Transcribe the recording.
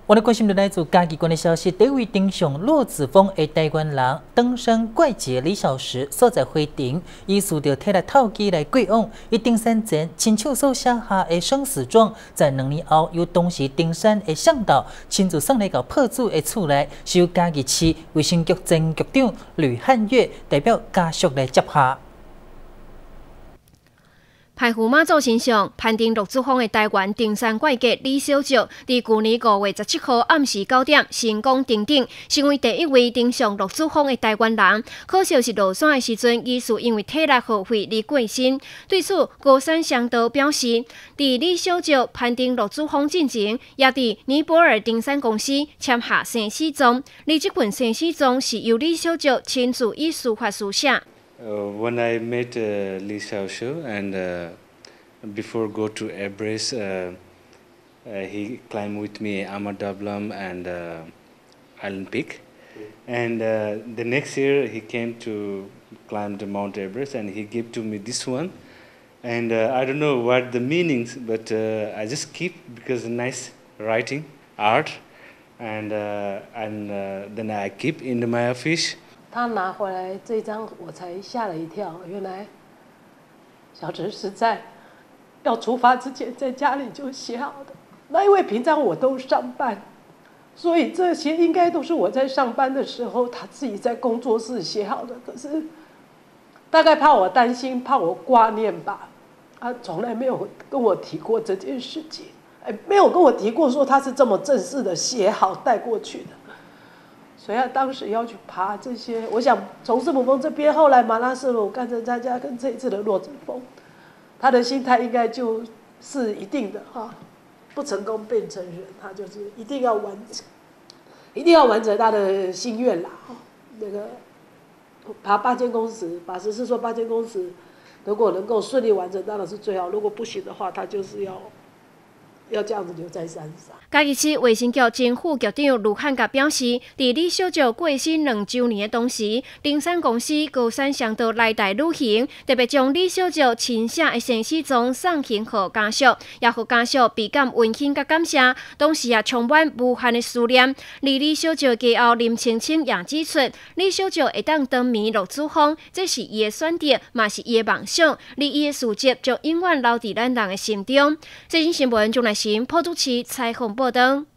我哋关心到来自嘉义县的消息，第一位登上罗子峰的台湾人登山怪杰李小时所在会场，以受到体力透支来过往，伊登山前亲手所写下的生死状，在2年后由当时登山的向导亲自送来到破主的厝内，是由嘉义市卫生局前局长吕汉月代表家属来接下。 排湖妈祖身上攀登罗子峰的台湾登山怪杰李小石，伫去年5月17号暗时9点成功登顶，成为第一位登上罗子峰的台湾人。可惜是落山的时阵，疑似因为体力耗费而过身。对此，高山向导表示，伫李小石攀登罗子峰进前，也伫尼泊尔登山公司签下生死状，而这份生死状是由李小石亲自以书法书写。 When I met Li Xiaoxiu and before go to Everest, he climbed with me Amar Dablam and Island Peak. And the next year he came to climb the Mount Everest and he gave to me this one. And I don't know what the meanings, but I just keep because nice writing, art, and then I keep in my office. 他拿回来这张，我才吓了一跳。原来小陈是在要出发之前在家里就写好的。那因为平常我都上班，所以这些应该都是我在上班的时候他自己在工作室写好的。可是大概怕我担心，怕我挂念吧，他从来没有跟我提过这件事情，没有跟我提过说他是这么正式的写好带过去的。 所以他当时要去爬这些，我想从四母峰这边，后来马拉斯鲁、干城参加跟这一次的洛子峰，他的心态应该就是一定的哈，不成功变成人，他就是一定要完成他的心愿啦。那个爬8000公尺，把14说8000公尺，如果能够顺利完成，当然是最好；如果不行的话，他就是要这样子留在山上。 嘉义市卫生局前副局长卢汉甲表示，伫李小石过身2周年的同时，登山公司高山向导来台旅行，特别将李小石亲写的生死状送行给家属，也予家属倍感温馨甲感谢，同时也充满无限的思念。而李小石家后林青青也指出，李小石会当登眠罗子峰，这是伊的选择，嘛是伊的梦想，而伊的事迹将永远留伫咱人的心中。最新新闻，钟乃新、朴主持采访报道。